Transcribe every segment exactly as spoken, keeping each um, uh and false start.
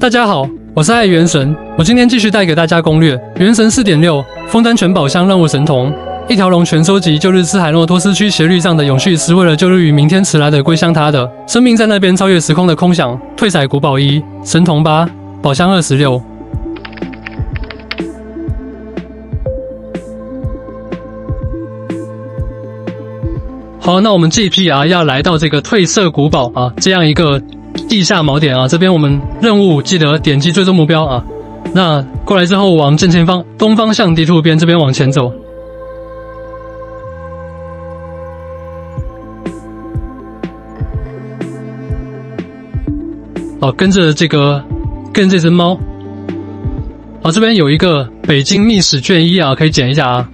大家好，我是爱元神，我今天继续带给大家攻略。元神 四点六 枫丹全宝箱任务神童，一条龙全收集旧日斯海诺托斯区斜率上的永续石，为了旧日与明天迟来的归乡他的生命在那边超越时空的空想。退彩古宝一，神童八，宝箱二十六。好，那我们这一批啊要来到这个褪色古堡啊这样一个地下锚点啊，这边我们任务记得点击追踪目标啊。那过来之后往正前方东方向地图边这边往前走。好，跟着这个跟着这只猫。好，这边有一个北京秘史卷一啊，可以捡一下啊。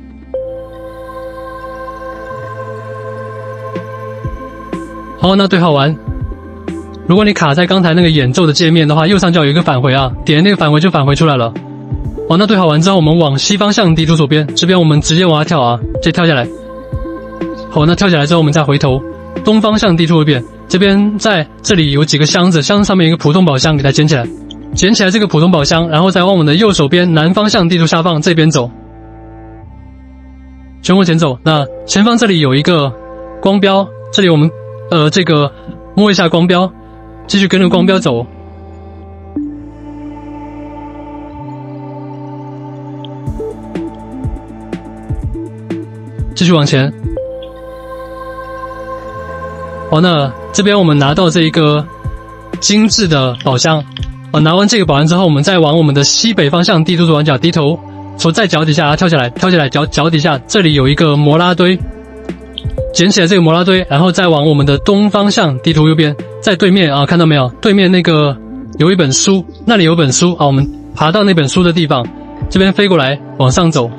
好，那对号完。如果你卡在刚才那个演奏的界面的话，右上角有一个返回啊，点那个返回就返回出来了。好，那对号完之后，我们往西方向地图左边，这边我们直接往下跳啊，直接跳下来。好，那跳下来之后，我们再回头，东方向地图右边，这边在这里有几个箱子，箱子上面有一个普通宝箱，给它捡起来，捡起来这个普通宝箱，然后再往我们的右手边南方向地图下方这边走，全往前走。那前方这里有一个光标，这里我们。呃，这个摸一下光标，继续跟着光标走。继续往前。好，那这边我们拿到这一个精致的宝箱。啊，拿完这个宝箱之后，我们再往我们的西北方向地图左上角低头，从在脚底下跳下来，跳下来脚脚底下这里有一个摩拉堆。捡起来这个摩拉堆，然后再往我们的东方向地图右边，在对面啊，看到没有？对面那个有一本书，那里有本书啊，我们爬到那本书的地方，这边飞过来往上走。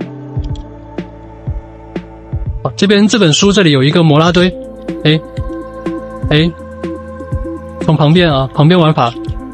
好，这边这本书这里有一个摩拉堆，哎哎，从旁边啊，旁边玩法。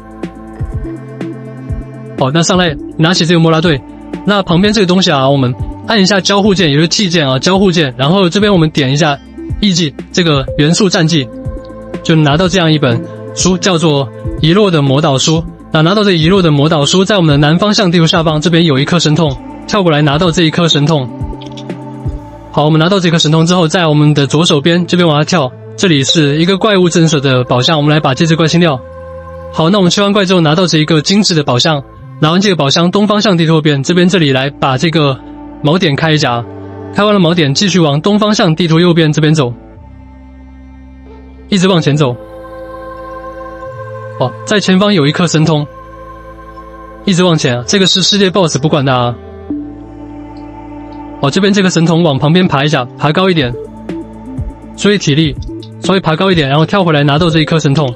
好，那上来拿起这个摩拉堆，那旁边这个东西啊，我们按一下交互键，也就是记键啊，交互键，然后这边我们点一下艺伎这个元素战记，就拿到这样一本书，叫做遗落的魔导书。那拿到这遗落的魔导书，在我们的南方向地图下方这边有一颗神痛，跳过来拿到这一颗神痛。好，我们拿到这颗神痛之后，在我们的左手边这边往下跳，这里是一个怪物镇守的宝箱，我们来把这只怪清掉。好，那我们清完怪之后，拿到这一个精致的宝箱，拿完这个宝箱，东方向地图右边这边这里来把这个锚点开一下，开完了锚点，继续往东方向地图右边这边走，一直往前走。哦，在前方有一颗神通，一直往前啊，这个是世界 boss， 不管它啊。哦，这边这个神童往旁边爬一下，爬高一点，注意体力，稍微爬高一点，然后跳回来拿到这一颗神通。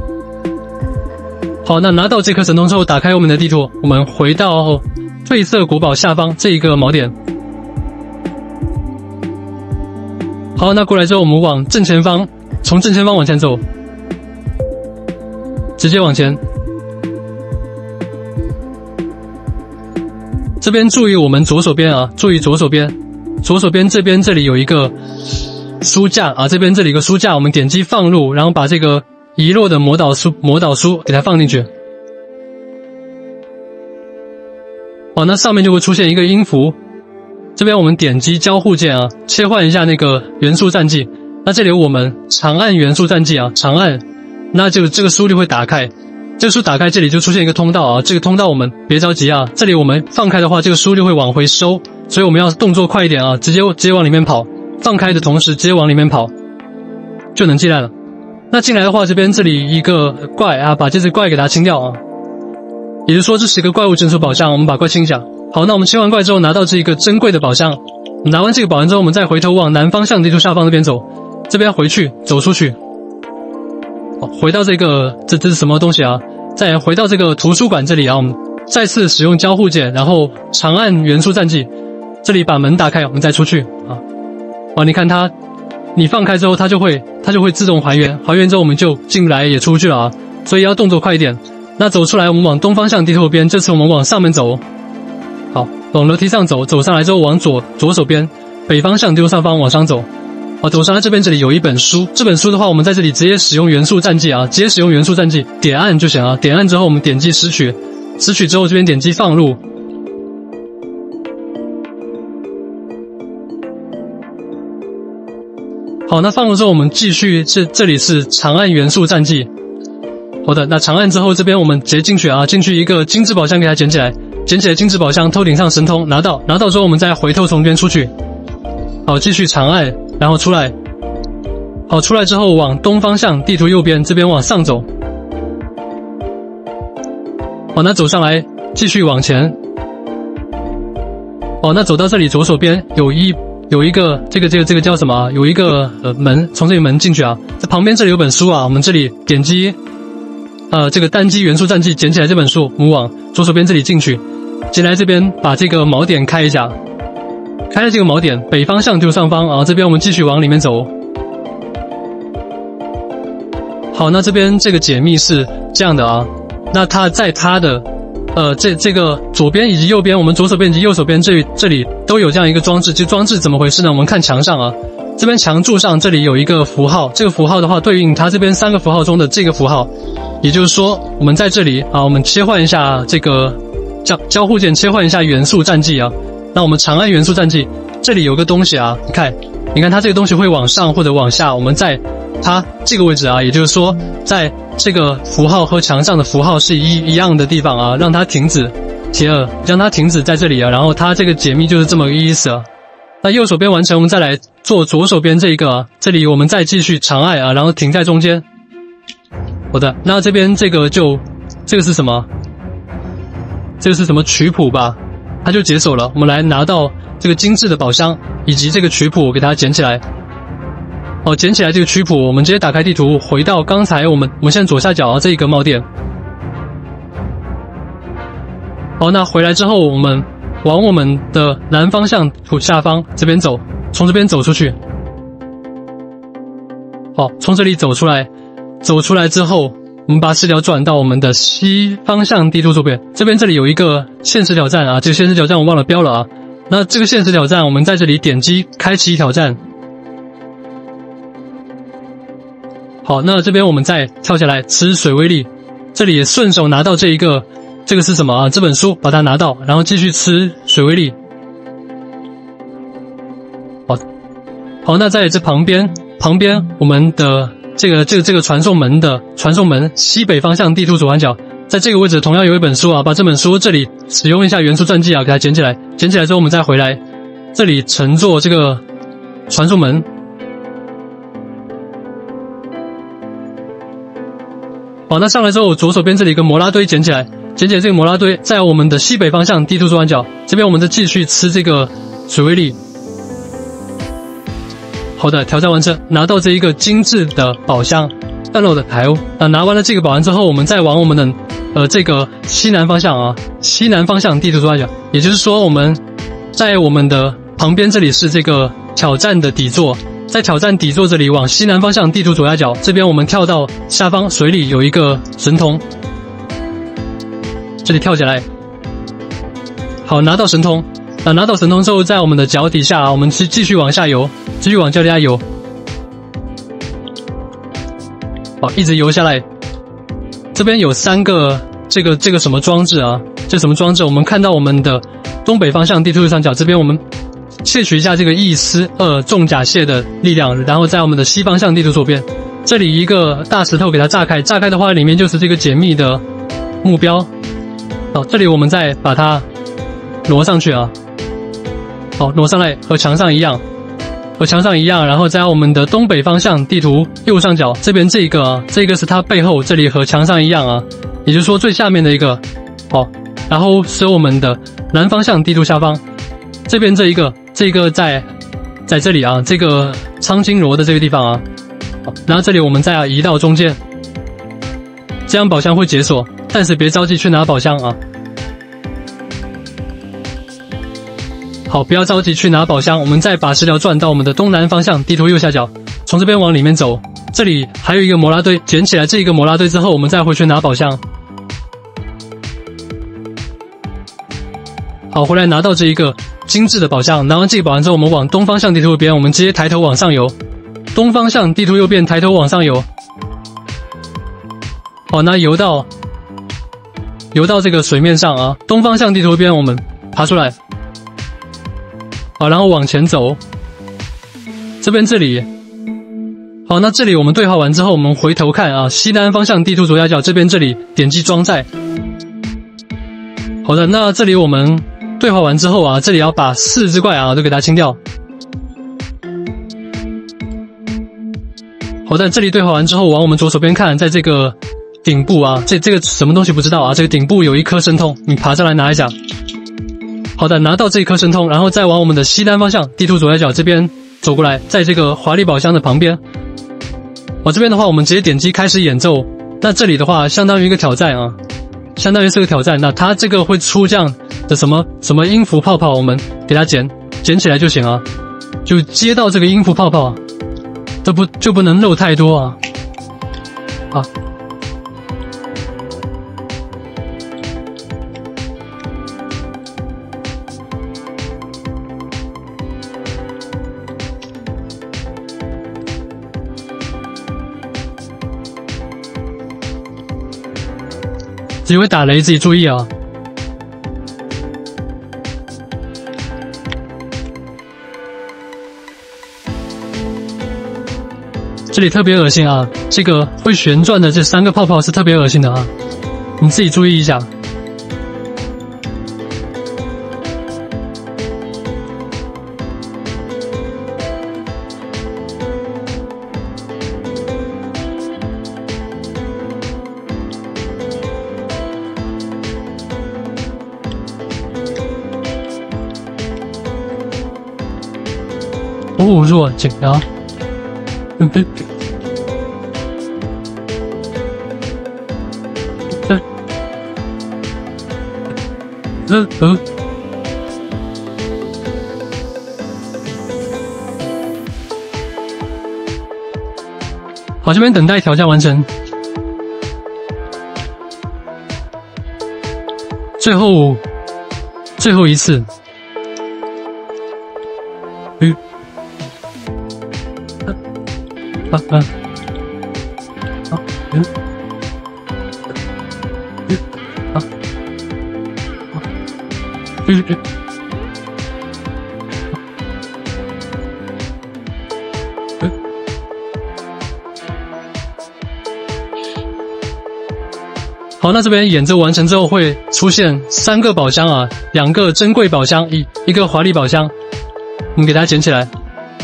好，那拿到这颗神通之后，打开我们的地图，我们回到褪色古堡下方这一个锚点。好，那过来之后，我们往正前方，从正前方往前走，直接往前。这边注意我们左手边啊，注意左手边，左手边这边这里有一个书架啊，这边这里有个书架，我们点击放入，然后把这个遗落的魔导书魔导书给它放进去。好，那上面就会出现一个音符，这边我们点击交互键啊，切换一下那个元素战记。那这里我们长按元素战记啊，长按，那就这个书就会打开。这个书打开，这里就出现一个通道啊，这个通道我们别着急啊，这里我们放开的话，这个书就会往回收，所以我们要动作快一点啊，直接直接往里面跑，放开的同时直接往里面跑，就能进来了。那进来的话，这边这里一个怪啊，把这只怪给它清掉啊。也就是说，这是一个怪物镇守宝箱，我们把怪清一下。好，那我们清完怪之后，拿到这一个珍贵的宝箱，拿完这个宝箱之后，我们再回头往南方向地图下方那边走，这边回去，走出去。好，回到这个，这这是什么东西啊？再回到这个图书馆这里啊，我们再次使用交互键，然后长按元素战记，这里把门打开，我们再出去啊。啊，你看它，你放开之后，它就会它就会自动还原，还原之后我们就进来也出不去了啊，所以要动作快一点。那走出来，我们往东方向地图边，这次我们往上面走。好，往楼梯上走，走上来之后往左左手边北方向地图上方往上走。 好，走上来这边这里有一本书，这本书的话，我们在这里直接使用元素战绩啊，直接使用元素战绩，点按就行啊。点按之后，我们点击拾取，拾取之后这边点击放入。好，那放入之后，我们继续这这里是长按元素战绩。好的，那长按之后，这边我们直接进去啊，进去一个精致宝箱给它捡起来，捡起来精致宝箱，头顶上神通拿到，拿到之后我们再回头从这边出去。好，继续长按。然后出来，好，出来之后往东方向，地图右边这边往上走。好，那走上来，继续往前。哦，那走到这里左手边有一有一个这个这个这个叫什么啊？有一个呃门，从这里门进去啊。在旁边这里有本书啊，我们这里点击呃这个单击元素战绩捡起来这本书，我们往左手边这里进去，进来这边把这个锚点开一下。开了这个锚点，北方向就上方啊，这边我们继续往里面走。好，那这边这个解密是这样的啊，那它在它的呃这这个左边以及右边，我们左手边以及右手边这里这里都有这样一个装置，这装置怎么回事呢？我们看墙上啊，这边墙柱上这里有一个符号，这个符号的话对应它这边三个符号中的这个符号，也就是说我们在这里啊，我们切换一下这个交交互键，切换一下元素战绩啊。那我们长按元素战绩，这里有个东西啊，你看，你看它这个东西会往上或者往下，我们在它这个位置啊，也就是说，在这个符号和墙上的符号是一一样的地方啊，让它停止，贴二，让它停止在这里啊，然后它这个解密就是这么个意思啊。那右手边完成，我们再来做左手边这一个啊，这里我们再继续长按啊，然后停在中间。好的，那这边这个就这个是什么？这个是什么曲谱吧？它就解锁了，我们来拿到这个精致的宝箱以及这个曲谱，给它捡起来。好，捡起来这个曲谱，我们直接打开地图，回到刚才我们我们现在左下角啊这一个帽店。好，那回来之后，我们往我们的南方向图下方这边走，从这边走出去。好，从这里走出来，走出来之后。我们把视角转到我们的西方向地图左边，这边这里有一个限时挑战啊，这个限时挑战我忘了标了啊。那这个限时挑战，我们在这里点击开启挑战。好，那这边我们再跳下来吃水威力，这里也顺手拿到这一个，这个是什么啊？这本书把它拿到，然后继续吃水威力。好，好，那在这旁边，旁边我们的。这个这个这个传送门的传送门西北方向地图左环角，在这个位置同样有一本书啊，把这本书这里使用一下元素战绩啊，给它捡起来，捡起来之后我们再回来，这里乘坐这个传送门。好，那上来之后左手边这里一个摩拉堆捡起来，捡起来这个摩拉堆，在我们的西北方向地图左环角，这边我们再继续吃这个水威力。好的，挑战完成，拿到这一个精致的宝箱，段落的台哦。那拿完了这个宝箱之后，我们再往我们的呃这个西南方向啊，西南方向地图左下角，也就是说我们在我们的旁边这里是这个挑战的底座，在挑战底座这里往西南方向地图左下角，这边我们跳到下方水里有一个神通，这里跳起来，好，拿到神通。啊，拿到神通之后，在我们的脚底下，我们是继续往下游，继续往脚底下游，好，一直游下来。这边有三个这个这个什么装置啊？这什么装置？我们看到我们的东北方向地图右上角，这边我们窃取一下这个一丝二重甲蟹的力量，然后在我们的西方向地图左边，这里一个大石头给它炸开，炸开的话里面就是这个解密的目标。好，这里我们再把它挪上去啊。好，挪上来和墙上一样，和墙上一样，然后在我们的东北方向地图右上角这边这一个啊，这个是它背后，这里和墙上一样啊，也就是说最下面的一个，好，然后是我们的南方向地图下方，这边这一个，这个在在这里啊，这个苍金螺的这个地方啊，好，然后这里我们再移到中间，这样宝箱会解锁，但是别着急去拿宝箱啊。好，不要着急去拿宝箱，我们再把视角转到我们的东南方向地图右下角，从这边往里面走，这里还有一个摩拉堆，捡起来这一个摩拉堆之后，我们再回去拿宝箱。好，回来拿到这一个精致的宝箱，拿完这个宝箱之后，我们往东方向地图边，我们直接抬头往上游， 东方向地图右边抬头往上游。好，那游到游到这个水面上啊，东方向地图右边我们爬出来。好，然后往前走，这边这里。好，那这里我们对话完之后，我们回头看啊，西南方向地图左下角这边这里点击装载。好的，那这里我们对话完之后啊，这里要把四只怪啊都给它清掉。好的，这里对话完之后，往我们左手边看，在这个顶部啊，这这个什么东西不知道啊，这个顶部有一颗神通，你爬上来拿一下。好的，拿到这一颗神通，然后再往我们的西南方向地图左下角这边走过来，在这个华丽宝箱的旁边。我、哦、这边的话，我们直接点击开始演奏。那这里的话，相当于一个挑战啊，相当于是个挑战。那它这个会出这样的什么什么音符泡泡，我们给它捡捡起来就行啊，就接到这个音符泡泡啊，这不就不能漏太多啊啊。自己会打雷，自己注意啊！这里特别恶心啊！这个会旋转的这三个泡泡是特别恶心的啊，你自己注意一下。哦，弱紧张，嗯，别别，这，呃呃，好，这边等待挑战完成，最后，最后一次，嗯。啊啊啊嗯嗯啊啊嗯嗯嗯好，那这边演奏完成之后会出现三个宝箱啊，两个珍贵宝箱，一一个华丽宝箱，我们给它捡起来。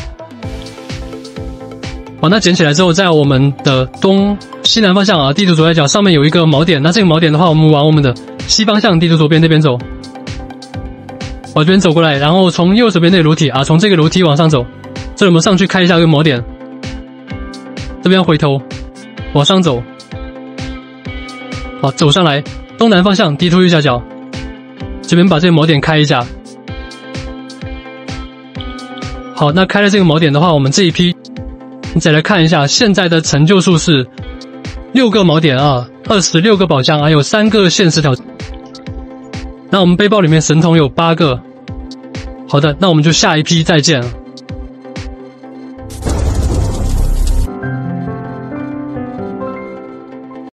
好，那捡起来之后，在我们的东西南方向啊，地图左下角上面有一个锚点。那这个锚点的话，我们往我们的西方向地图左边那边走，往这边走过来，然后从右手边那个楼梯啊，从这个楼梯往上走。这里我们上去开一下这个锚点，这边回头往上走，好，走上来，东南方向地图右下角，这边把这个锚点开一下。好，那开了这个锚点的话，我们这一批。你再来看一下，现在的成就数是六个锚点啊，二十六个宝箱，还有三个限时挑战。那我们背包里面神童有八个。好的，那我们就下一批再见。